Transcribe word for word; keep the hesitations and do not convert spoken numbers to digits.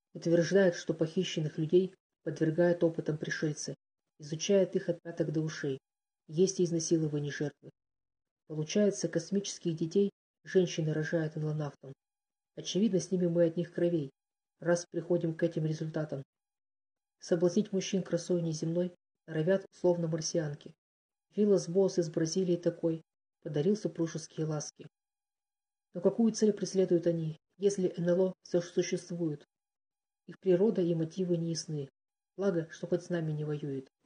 Утверждают, что похищенных людей подвергают опытам пришельцы, изучают их от пяток до ушей. Есть и изнасилование жертвы. Получается, космических детей женщины рожают инланавтам. Очевидно, с ними мы одних кровей, раз приходим к этим результатам. Соблазнить мужчин красой неземной норовят условно марсианки. Виллас Босс из Бразилии такой подарил супружеские ласки. Но какую цель преследуют они, если эн эл о все же существует? Их природа и мотивы не ясны. Благо, что хоть с нами не воюет.